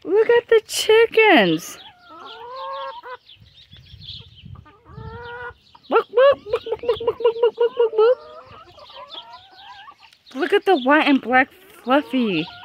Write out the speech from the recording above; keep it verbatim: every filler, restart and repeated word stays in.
Look at the chickens. Look, look, look, look, look, look, look, look, look, look, look. Look at the white and black fluffy.